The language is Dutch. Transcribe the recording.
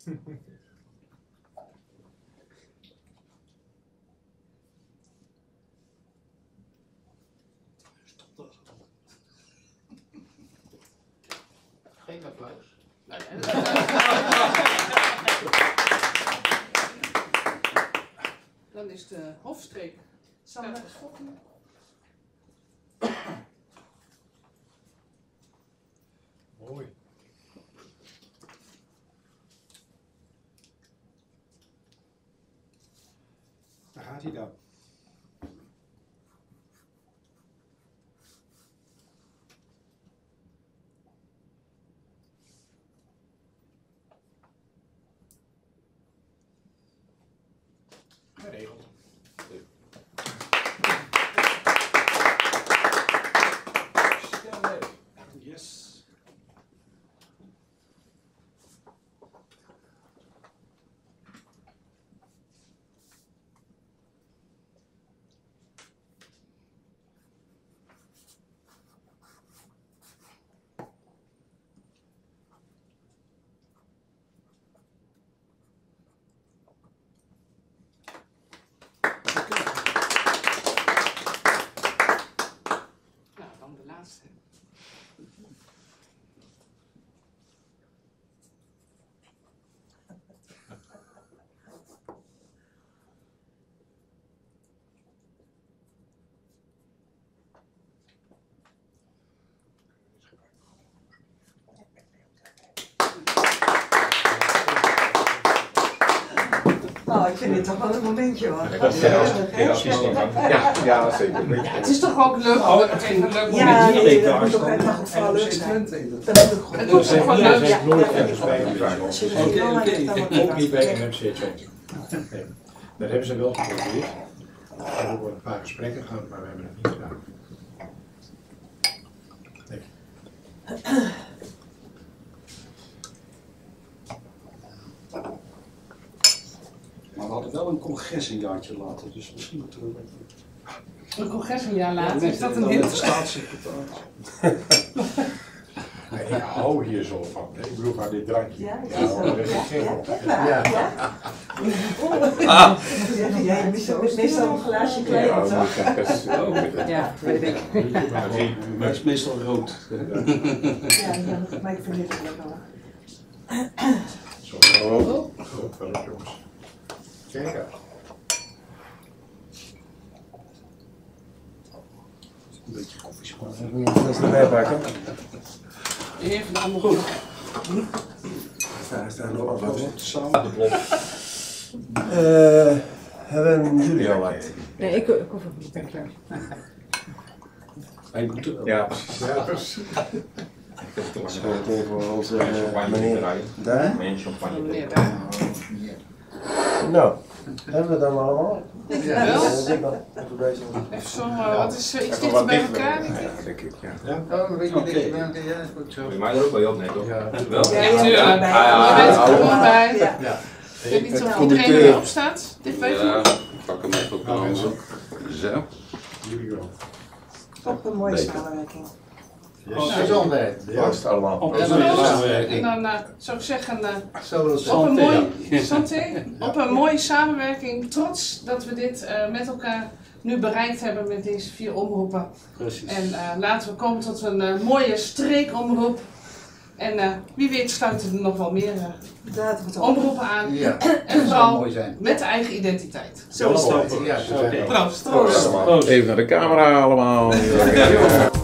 Geen applaus. Dan is de hofstreek. Sander Schotten. Mooi. Daar gaat hij dan. Geregeld. Yes. Nou, dan de laatste. Oh, ik vind dit toch wel een momentje hoor. Ja, zeker. Ja, het is toch ook leuk om het even een leuk Ja, moment nee, dat moet ook vooral leuk zijn. Dat moet ook Het goed moet zijn. gewoon leuk Ja, zijn. ja, Als je er wel aan hebt, dan wordt het Ook niet bij wel. NMC Twente. Nee. Dat hebben ze wel geprobeerd. We hebben een paar gesprekken gehad, maar we hebben het niet gedaan. Nee. Maar we hadden wel een congres een jaartje later, dus misschien moeten we... Een congres een jaar later, is dat een Met de hint? staatssecretaris. Nee, ik hou hier zo van. Ik bedoel, van dit drankje. Ja, Ja, dat is het ja. Jij mist meestal een glaasje klein of zo. Ja, weet ik. Maar het is meestal rood. Ja, maar ik vind dit ook lekker hoor. Zo. Oh, wel leuk, jongens. Kijk. Een beetje koffiesmaak. Dat is erbij pakken. Even de andere. Daar staan nog wat. Samen. Hebben jullie al wat? Nee, ik hoef het niet, dankjewel. Hij moet er wel. Ja, Ja, precies. schoot even onze meneer daar. Meneer daar. Nou, hebben we dan allemaal? Wel. Even deze. Even zo, wat is iets dichter bij elkaar? Ja, denk ik, ja. Oh, een beetje Oké. dichter bij elkaar, ja, dat is goed zo. Je maakt er ook bij op, nee toch? Ja. Wel? Ja, Ja, tuurlijk. ja, Je bent er gewoon bij. Ja. Ja. Ik weet niet of Het iedereen comité. erop staat. Dit weet Ja, je. pak hem even op de hand. Zo. Jullie wel. Op een mooie samenwerking. Yes. Gezondheid. Vast allemaal. En samenwerking. dan zou ik zeggen, Zo wil op een het. mooi, santé, op een mooie samenwerking. Trots dat we dit met elkaar nu bereikt hebben met deze 4 omroepen. Precies. En laten we komen tot een mooie streekomroep. En wie weet sluiten er nog wel meer Laten we het op. omroepen aan. Ja, En dat zou vooral mooi zijn. met eigen identiteit. Zo is het. Ja, zo. Proost. Even naar de camera allemaal.